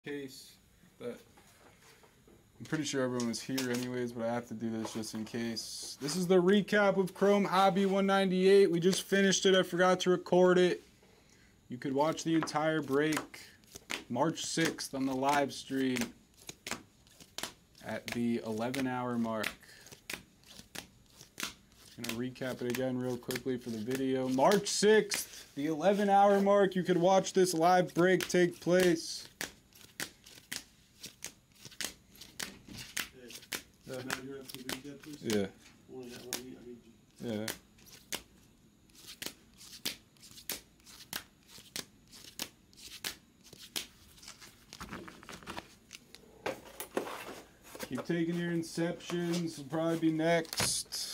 Case that I'm pretty sure everyone was here anyways, but I have to do this just in case. This is the recap of Chrome Hobby 198. We just finished it. I forgot to record it. You could watch the entire break March 6th on the live stream at the 11-hour mark. I'm going to recap it again real quickly for the video. March 6th, the 11-hour mark, you could watch this live break take place. Yeah. Yeah. Keep taking your Inceptions. Will probably be next.